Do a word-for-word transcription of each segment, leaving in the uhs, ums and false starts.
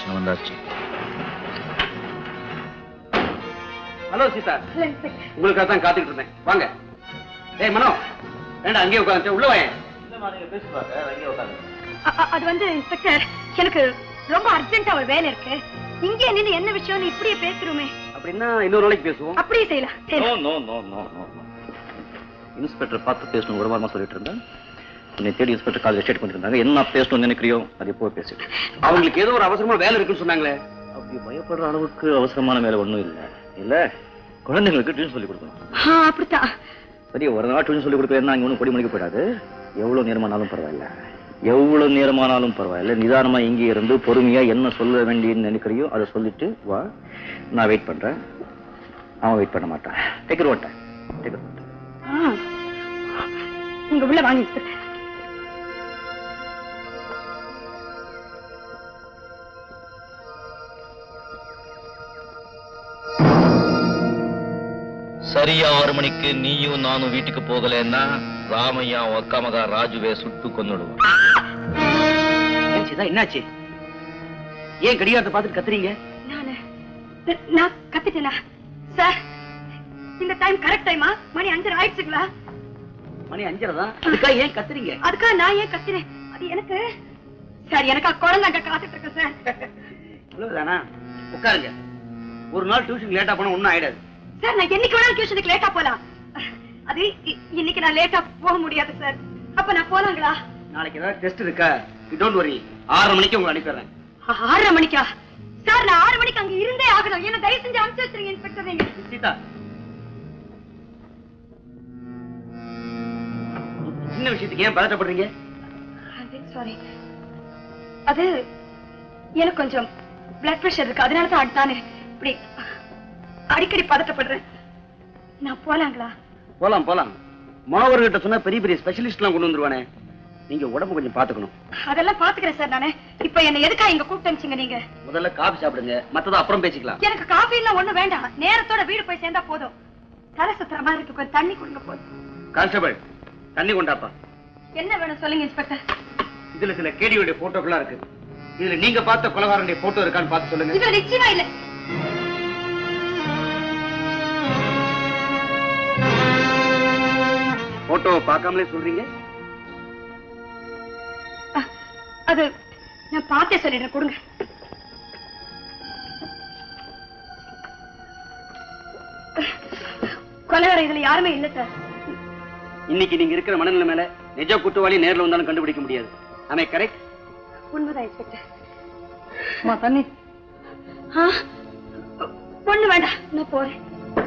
Station வந்தாச்சு. Hello Sita, உங்களுக்காக தான் காத்துக்கிட்டு இருந்தேன். வாங்க. ஏய் மனோ, வேண்டாம் அங்கேயே உட்காந்து உள்ள வாங்க. அது வந்து இன்ஸ்பெக்டர், எனக்கு ரொம்ப அர்ஜென்ட்டா ஒரு வேலை இருக்கு. இங்கே நின்று என்ன விஷயம்னு இப்படியே பேசுறோமே. அப்படின்னா இன்னொரு நாளைக்கு பேசுவோம். அப்படியே செய்யலாம். இன்ஸ்பெக்டர் பார்த்து பேசணும் ஒரு வாரமா சொல்லிட்டு இருந்தேன். உன்னை தேடி இன்ஸ்பெக்டர் காலேஜ் ஸ்டேட் பண்ணிட்டு இருந்தாங்க. என்ன பேசணும்னு நினைக்கிறியோ அது எப்போ பேசிட்டு. அவங்களுக்கு ஏதோ ஒரு அவசரமான வேலை இருக்குன்னு சொன்னாங்களே. அப்படி பயப்படுற அளவுக்கு அவசரமான வேலை ஒன்றும் இல்லை. இல்ல குழந்தைங்களுக்கு டியூஷன் சொல்லி கொடுக்கணும். அப்படித்தான். சரி, ஒரு நாள் டியூஷன் சொல்லி கொடுக்கறதுனா இங்க ஒன்றும் பொடி மணிக்கு போயிடாது. எவ்வளவு நேரமானாலும் பரவாயில்ல, எவ்வளவு நேரமானாலும் பரவாயில்ல. நிதானமா இங்கே இருந்து பொறுமையா என்ன சொல்ல வேண்டியன்னு நினைக்கிறியோ அதை சொல்லிட்டு வா. நான் வெயிட் பண்றேன். அவன் வெயிட் பண்ண மாட்டான். Take it time. Take it. நீங்க உள்ள வாங்க இன்ஸ்பெக்டர். சரியா ஆறு மணிக்கு நீயும் நானும் வீட்டுக்கு போகலன்னா ராமையா அக்கா மகா ராஜுவே சுட்டு கொன்னுடுவான். என்னாச்சு? ஏன் கடிகாரத்தை பார்த்துட்டு கத்துறீங்க? நான் கத்திட்டேனா சார்? இந்த டைம் கரெக்ட் டைமா? மணி அஞ்சரை ஆயிடுச்சுங்களா? மணி அஞ்சரை தான். அதுக்கா ஏன் கத்துறீங்க? அதுக்கா நான் ஏன் கத்துறேன்? அது எனக்கு சார், எனக்கா குழந்தை அங்க காத்துட்டு இருக்கேன் சார். இவ்வளவுதானா? உட்காருங்க. ஒரு நாள் டியூஷன் லேட்டா போனா ஒன்னும் ஆயிடாது சார். நான் என்னைக்கு வேணாலும் டியூஷனுக்கு லேட்டா போலாம். அது இன்னைக்கு நான் லேட்டா போக முடியாது சார். அப்ப நான் போலாங்களா? நாளைக்கு ஏதாவது டெஸ்ட் இருக்கா? You don't worry. ஆறரை மணிக்கு உங்களை அனுப்பிடுறேன். ஆறரை மணிக்கா சார்? நான் ஆறு மணிக்கு அங்க இருந்தே ஆகணும். என்ன தயவு செஞ்சு அனுப்பிச்சு வச்சிருங்க இன்ஸ்பெக்டர். நீங்க சீதா, சின்ன விஷயத்துக்கு ஏன் பதட்டப்படுறீங்க? சாரி, அது எனக்கு கொஞ்சம் பிளட் பிரஷர் இருக்கு. அதனால தான் தானே இப்படி அடிக்கடி பதட்டப்படுறேன். நான் போலாங்களா? போலாம் போலாம். மாணவர்கிட்ட சொன்னா பெரிய பெரிய ஸ்பெஷலிஸ்ட் எல்லாம் கொண்டு வந்துருவானே. நீங்க உடம்பு கொஞ்சம் பாத்துக்கணும். அதெல்லாம் பாத்துக்கிறேன் சார். நானே இப்ப என்ன எதுக்கா இங்க கூப்பிட்டு அனுப்பிச்சீங்க? நீங்க முதல்ல காபி சாப்பிடுங்க, மத்தத அப்புறம் பேசிக்கலாம். எனக்கு காபி எல்லாம் ஒண்ணு வேண்டாம். நேரத்தோட வீடு போய் சேர்ந்தா போதும். தலை சுத்துற மாதிரி இருக்கு. கொஞ்சம் தண்ணி கொடுங்க போதும். கான்ஸ்டபிள், தண்ணி கொண்டாப்பா. என்ன வேணும் சொல்லுங்க இன்ஸ்பெக்டர். இதுல சில கேடியோட போட்டோக்களா இருக்கு. இதுல நீங்க பார்த்த கொலைகாரனுடைய போட்டோ இருக்கான்னு பார்த்து சொல்லுங்க. இதுல நிச்சயமா இல்ல. போட்டோ பார்க்காமலே சொல்றீங்க? அது நான் பார்த்தே சொல்லிடுறேன். கொடுங்க. கொலைகார இதுல யாருமே இல்ல சார். இன்னைக்கு நீங்க இருக்கிற மனநிலை மேல நிஜ குற்றவாளி நேர்ல வந்தாலும் கண்டுபிடிக்க முடியாது. ஆமே கரெக்ட்? உண்மைதான் இன்ஸ்பெக்டர். அம்மா தண்ணி. ஒண்ணு வேண்டாம், நான் போறேன்.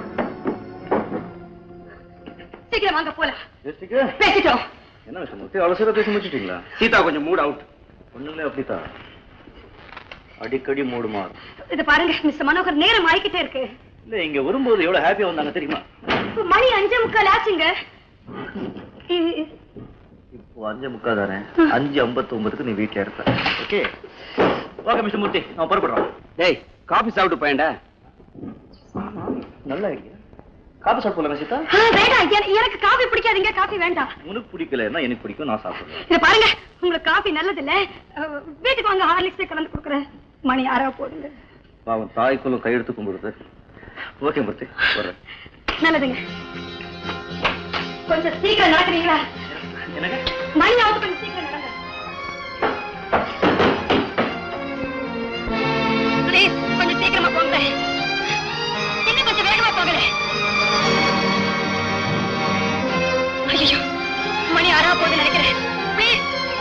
சீக்கிரம் வாங்க போலாம். பேசிட்டோம். என்ன விஷயம்? அவசர பேசி முடிச்சிட்டீங்களா? சீதா கொஞ்சம் மூட் அவுட். ஒண்ணுமே அப்படித்தான், அடிக்கடி மூடு மாறும். இது பாருங்க மிஸ்டர் மனோகர், நேரம் ஆயிக்கிட்டே இருக்கு. இல்ல இங்க வரும்போது எவ்வளவு ஹாப்பியா வந்தாங்க தெரியுமா? மணி அஞ்சே முக்கால் ஆச்சுங்க. இப்போ அஞ்சு முக்கால் தானே, அஞ்சு ஐம்பத்தி ஒன்பதுக்கு நீ வீட்டுல இருப்ப. ஓகே ஓகே மிஸ்டர் மூர்த்தி, நான் புறப்படுறோம். டேய் காபி சாப்பிட்டு போயேன்டா. நல்லா இருக்கு. காபி சாப்பிட்டு போலாம் சீதா? வேண்டாம், எனக்கு காபி பிடிக்காதுங்க. காபி வேண்டாம். உனக்கு பிடிக்கலன்னா எனக்கு பிடிக்கும், நான் சாப்பிடுறேன். இத பாருங்க, உங்களுக்கு காபி நல்லது இல்ல. வீட்டுக்கு வாங்க, ஹார்லிக்ஸ் கலந்து கொடுக்குறேன். மணி ஆறா போடுங்க. பாவம் தாய்க்குள்ள கையெடுத்து கும்பிடுது. ஓகே மூர்த்தி, வர்றேன். நல்லதுங்க. கொஞ்சம் சீக்கிரம் நடக்கிறீங்களா? எனக்கு மணி ஆகுது, கொஞ்சம் சீக்கிரம் நடங்க ப்ளீஸ். கொஞ்சம் சீக்கிரமா போங்க. இன்னும் கொஞ்சம் வேகமா போகல. ஐயோ, மணி ஆறா போகுது நினைக்கிறேன். ப்ளீஸ்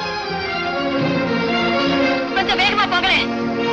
கொஞ்சம் வேகமா போங்களேன்.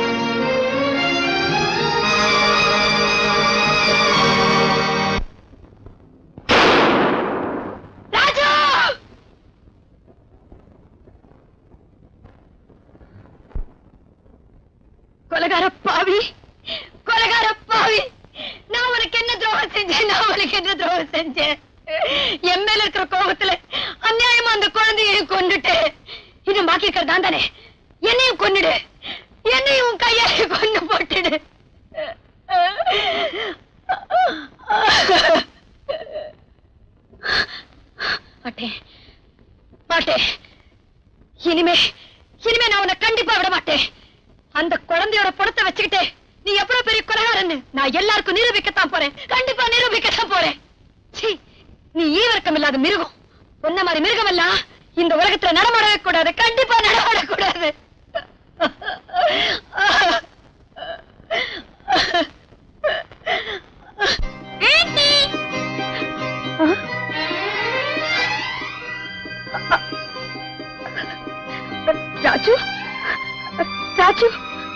கொலைகார பாவி, கொலைகார பாவி, நான் உனக்கு என்ன துரோகம் செஞ்சேன்? நான் உனக்கு என்ன துரோகம் செஞ்சேன்? என் மேல இருக்கிற கோபத்துல அநியாயமா அந்த குழந்தையையும் கொண்டுட்டு இன்னும் பாக்கி இருக்கிறதா தானே? என்னையும் கொன்னுடு, என்னையும் கையால கொண்டு போட்டுடு. மாட்டேன் மாட்டேன். இனிமே இனிமே நான் உன்னை கண்டிப்பா விட மாட்டேன். அந்த குழந்தையோட பணத்தை வச்சுக்கிட்டே நீ எவ்வளவு பெரிய கொலைகாரன்னு நான் எல்லாருக்கும் நிரூபிக்கத்தான் போறேன். கண்டிப்பா நிரூபிக்கத்தான் போறேன். சீ, நீ ஈவர்க்கம் இல்லாத மிருகம். ஒன்ன மாதிரி மிருகம் எல்லாம் இந்த உலகத்துல நடமாடவே கூடாது. கண்டிப்பா நடமாடக்கூடாது. ராஜு, ராஜு,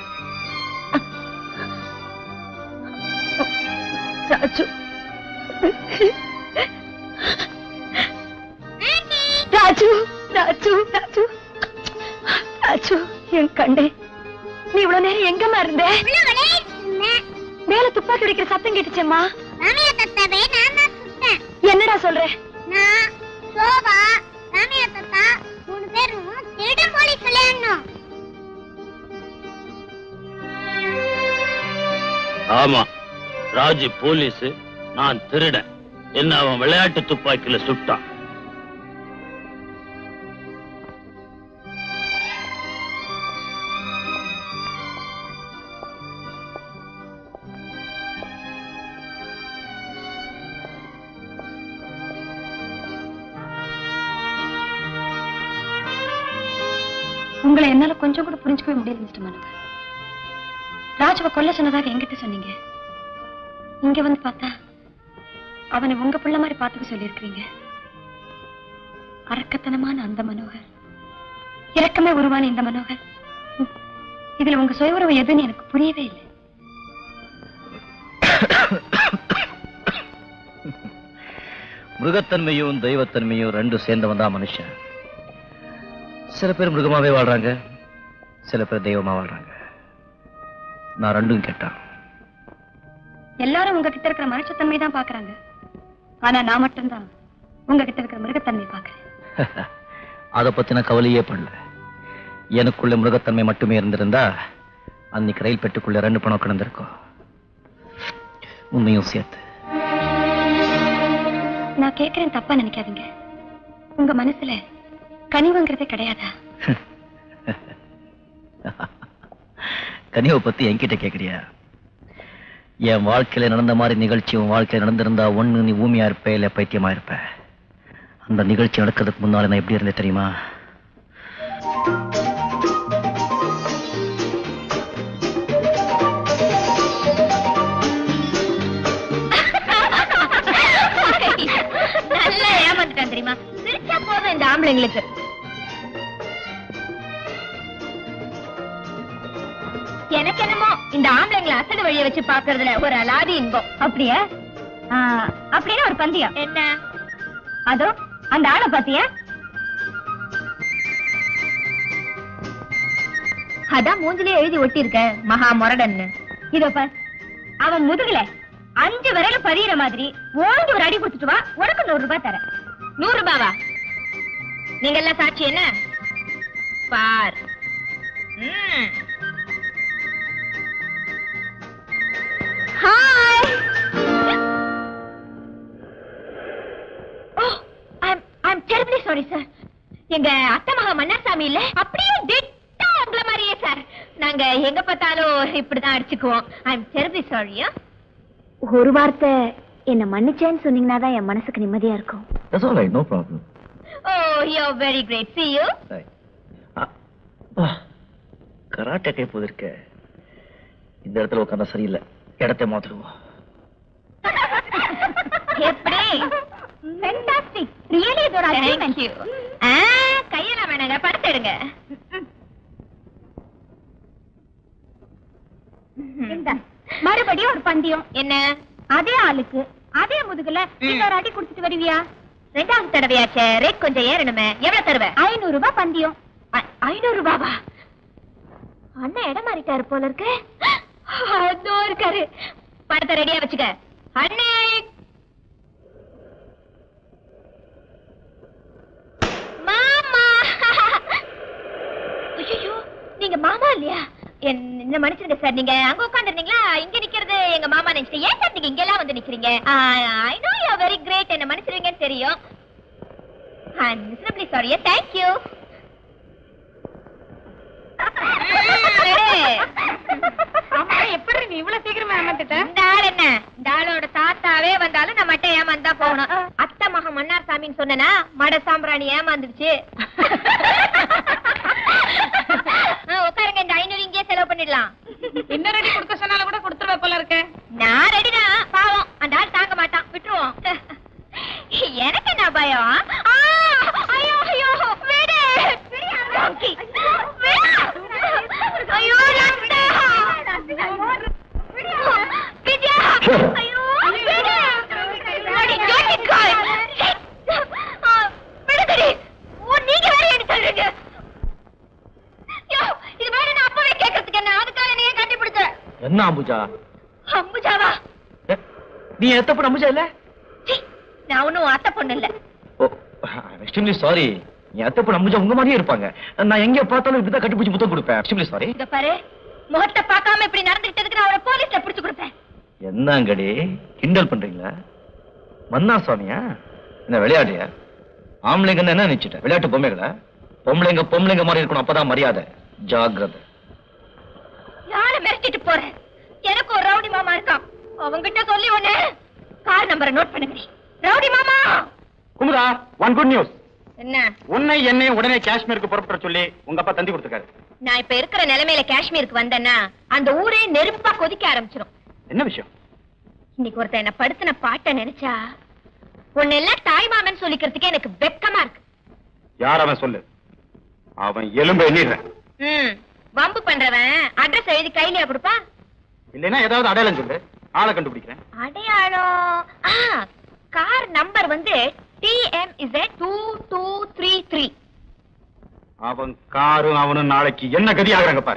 ராஜு, ராஜு, ராஜு, ராஜு, ராஜு, என் கண்டே, நீ இவ்வளவு நேரம் எங்கம்மா இருந்த? மேல துப்பாக்கி அடிக்கிற சத்தம் கேட்டுச்சேம்மா. என்னடா சொல்ற? ஆமா, ராஜு போலீஸ், நான் திருடன். என்ன அவன் விளையாட்டு துப்பாக்கியில சுட்டான். உங்களை என்னால கொஞ்சம் கூட புரிஞ்சுக்கவே முடியல மிஸ்டர் மனோகர். ராஜுவை கொல்ல சொன்னதாக என்கிட்ட சொன்னீங்க. இங்க வந்து பார்த்தா அவனை உங்க பிள்ளை மாதிரி பார்த்துக்க சொல்லியிருக்கிறீங்க. அரக்கத்தனமான அந்த மனோகர், இரக்கமே உருவான இந்த மனோகர், இதுல உங்க சுய உறவு எதுன்னு எனக்கு புரியவே இல்லை. மிருகத்தன்மையும் தெய்வத்தன்மையும் ரெண்டும் சேர்ந்தவன் தான் மனுஷன். சில பேர் மிருகமாவே வாழ்றாங்க, சில பேர் தெய்வமா வாழ்றாங்க. நான் ரெண்டும் கேட்டான். எல்லாரும் உங்ககிட்ட இருக்கிற மனுஷத்தன்மை தான் பாக்குறாங்க. ஆனா நான் மட்டும்தான் உங்ககிட்ட இருக்கிற மிருகத்தன்மை பாக்குறேன். அதை பத்தின கவலையே பண்ணல. எனக்குள்ள மிருகத்தன்மை மட்டுமே இருந்திருந்தா அன்னைக்கு ரயில் பெட்டுக்குள்ள ரெண்டு பணம் கிடந்திருக்கும். உண்மையும் சேர்த்து. நான் கேட்கிறேன், தப்பா நினைக்காதீங்க. உங்க மனசுல கனிவுங்கிறதே கிடையாதா? கனிவை பத்தி என்கிட்ட கேக்குறியா? என் வாழ்க்கையில நடந்த மாதிரி நிகழ்ச்சி உன் வாழ்க்கையில நடந்திருந்தா ஒண்ணு நீ ஊமையா இருப்ப, இல்ல பைத்தியமா இருப்ப. அந்த நிகழ்ச்சி நடக்கிறதுக்கு முன்னால நான் எப்படி இருந்தேன் தெரியுமா? நல்லா ஏமாந்துட்டான் தெரியுமா? சிரிச்சா போதும் இந்த ஆம்பளைங்களுக்கு. எனக்கு என்னமோ இந்த ஆம்பளைங்களை அசடு வழிய வச்சு பாக்குறதுல ஒரு அலாதி இன்பம். அப்படியா? அப்படின்னா ஒரு பந்தயம் என்ன? அதோ அந்த ஆளை பாத்தியா? அதான் மூஞ்சிலே எழுதி ஒட்டி இருக்க, மகா முரடன்னு. இதோ பார், அவன் முதுகுல அஞ்சு வரையில பதிகிற மாதிரி ஓங்கி ஒரு அடி கொடுத்துட்டு வா, உனக்கு நூறு ரூபாய் தர. நூறு ரூபாவா? நீங்க எல்லாம் சாட்சி என்ன பார். Hi. Oh, I'm I'm terribly sorry sir. எங்க அத்தை மகா மன்னாசாமி இல்ல, அப்படியே டிட்டோ உங்கள மாதிரியே சார். நாங்க எங்க பார்த்தாலும் இப்படிதான் அடிச்சுக்குவோம். ஐம் டெரிபிளி சாரியா. ஒரு வார்த்தை என்ன மன்னிச்சேன்னு சொன்னீங்கன்னா தான் என் மனசுக்கு நிம்மதியா இருக்கும். That's all right, no problem. Oh, you're very great. See you. Karate கை போதிருக்க. இந்த இடத்துல உட்கார்ந்தா சரியில்லை, இடத்தை மாத்திடுவோம். எப்படி? Fantastic. Really இது ஒரு achievement. Thank you. ஆ, கையெல்லாம் வேணாங்க, படுத்து எடுங்க. இந்த மறுபடியும் ஒரு பந்தயம். என்ன? அதே ஆளுக்கு அதே முதுகுல இன்னொரு அடி குடுத்துட்டு வருவியா? ரெண்டாவது தடவையாச்சே, ரேட் கொஞ்சம் ஏறணுமே. எவ்வளவு தருவ? ஐநூறு ரூபாய் பந்தயம். ஐநூறு ரூபாவா? அண்ணன் இடம் மாறிட்டாரு போல இருக்கு. அதோ இருக்காரு. பணத்தை ரெடியா வச்சுக்க. அண்ணே மாமா. ஐயோ, நீங்க மாமா இல்லையா? என்ன மன்னிச்சிருங்க சார், நீங்க அங்க உட்கார்ந்துருந்தீங்களா? இங்க நிக்கிறது எங்க மாமா நினைச்சிட்டு ஏன் சார் நீங்க இங்க எல்லாம் வந்து நிக்கிறீங்க? I know you are very great, என்ன மன்னிச்சிருங்கன்னு தெரியும். I am masterly sorry. Thank you. நீ இவ்வளவு சீக்கிரமா ஏமாத்திட்ட? இந்த ஆள் என்ன, இந்த ஆளோட தாத்தாவே வந்தாலும் நான் மட்டும் ஏமாந்தா போகணும். அத்தை மகன் மன்னார் சாமின்னு சொன்னா மட சாம்பிராணி ஏமாந்துடுச்சு. உட்காருங்க, இந்த ஐநூறு இங்கே செலவு பண்ணிடலாம். இன்னும் ரெடி கொடுக்க சொன்னாலும் கூட கொடுத்துருவ போல இருக்கு. நான் ரெடிதான், பாவம் அந்த ஆள் தாங்க மாட்டான், விட்டுருவோம். எனக்கு என்ன பயம்? ஐயோ ஐயோ விடு, ஐயோ நீங்க வேற என்ன சொல்றீங்க? இது வேற நான் அப்பவே கேட்கறதுக்கு என்ன, அதுக்காக நீங்க கட்டிப்பிடிச்ச என்ன அம்புஜா? அம்புஜாவா? நீ எத்த பொண்ணு அம்புஜா இல்ல? நான் ஒன்னும் அத்தை பொண்ணு இல்ல. Oh, extremely sorry. நீ அத்த பொண்ணு அம்புஜா உங்க மாதிரியே இருப்பாங்க. நான் எங்க பார்த்தாலும் இப்படிதான் கட்டிப்பிடிச்சு புத்தம் கொடுப்பேன். Extremely sorry. இத பாரு, முகத்தை பார்க்காம இப்படி நடந்துக்கிட்டதுக்கு நான் அவரை போலீஸ்ல பிடிச்சு கொடுப்பேன். என்னங்கடி கிண்டல் பண்றீங்களா? மன்னா சுவாமியா? என்ன விளையாடியா? ஆம்பளைங்க என்ன நினைச்சிட்ட? விளையாட்டு பொம்மைகளா? பொம்பளைங்க பொம்பளைங்க மாதிரி இருக்கணும், அப்பதான் மரியாதை. ஜாக்கிரதை. யார மிரட்டிட்டு போறேன்? எனக்கு ஒரு ரவுடி மாமா இருக்கான், அவங்கிட்ட சொல்லி ஒண்ணு கார் நம்பரை நோட் பண்ணுங்க. ரவுடி மாமா. Kumudha, one good news. என்ன? உன்னை என்னை உடனே காஷ்மீருக்கு புறப்பட சொல்லி உங்க அப்பா தந்தி கொடுத்துருக்காரு. நான் இப்ப இருக்கிற நிலைமையில காஷ்மீருக்கு வந்தேன்னா அந்த ஊரே நெருப்பா கொதிக்க ஆரம்பிச்சிடும். என்ன விஷயம்? இன்னைக்கு ஒருத்தன் என்ன படுத்தின பாட்ட நினைச்சா உன்னை எல்லாம் தாய் மாமன் சொல்லிக்கிறதுக்கே எனக்கு வெக்கமா இருக்கு. யார் அவன் சொல்லு, அவன் எலும்பு எண்ணிடுறேன். ம், வம்பு பண்றவன் அட்ரஸ் எழுதி கையில கொடுப்பா. இல்லைன்னா ஏதாவது அடையாளம் சொல்லு, ஆளை கண்டுபிடிக்கிறேன். அடையாளம்? ஆ, கார் நம்பர் வந்து T M Z two two three three. அவன் காரும் அவனும் நாளைக்கு என்ன கதி ஆகுறாங்க பாரு.